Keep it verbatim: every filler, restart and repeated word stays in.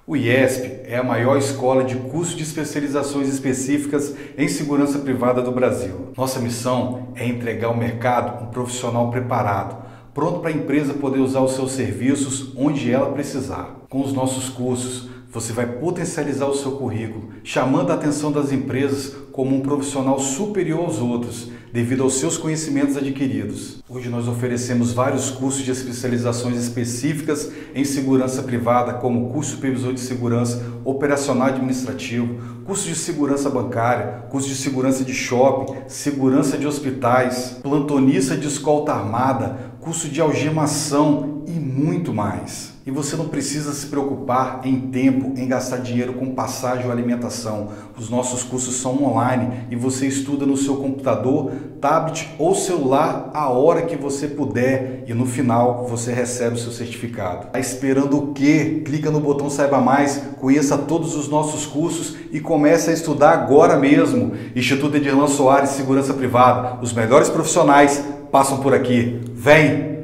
O IESP é a maior escola de curso de especializações específicas em segurança privada do Brasil. Nossa missão é entregar ao mercado um profissional preparado, pronto para a empresa poder usar os seus serviços onde ela precisar. Com os nossos cursos, você vai potencializar o seu currículo, chamando a atenção das empresas como um profissional superior aos outros, devido aos seus conhecimentos adquiridos. Hoje nós oferecemos vários cursos de especializações específicas em segurança privada, como curso supervisor de segurança operacional e administrativo, curso de segurança bancária, curso de segurança de shopping, segurança de hospitais, plantonista de escolta armada, curso de algemação e muito mais. E você não precisa se preocupar em tempo, em gastar dinheiro com passagem ou alimentação. Os nossos cursos são online e você estuda no seu computador, tablet ou celular a hora que você puder e no final você recebe o seu certificado. Está esperando o quê? Clica no botão Saiba Mais, conheça todos os nossos cursos e comece a estudar agora mesmo. Instituto Edirlan Soares Segurança Privada. Os melhores profissionais passam por aqui. Vem!